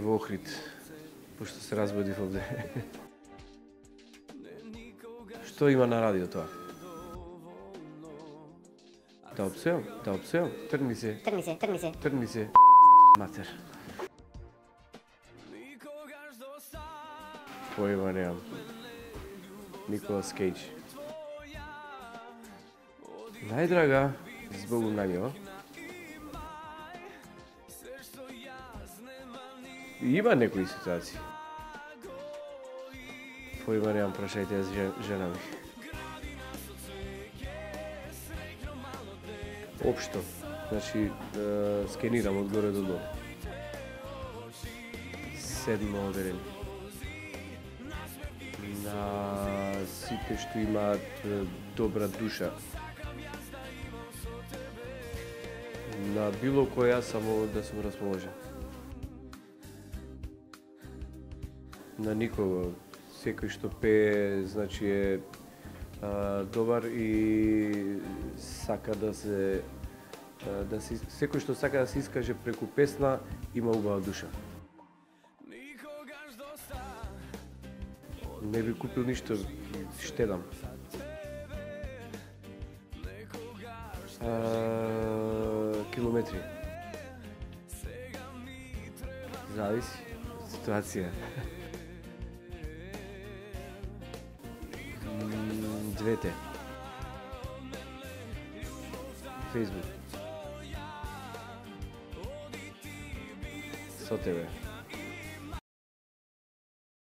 во Охрид, пошто се разбудив овде. Што има на радио тоа? Да опсеам, тргни се, матер. Појма немам. Николас Кейдж. Најдрага, збогум на него. Има некои ситуации. Појма немам, прашајте жена ми. Општо, значи, скенирам од горе до долу. 7 одделени. На сите што имаат добра душа. На било која само да сум расположен. На никого. Секој што пее, значи е добар и сака да се секој што сака да се искаже преку песна има убава душа. Не би купил ништо, штедам. Километри. Зависи од ситуација. Двете. Facebook. Со тебе.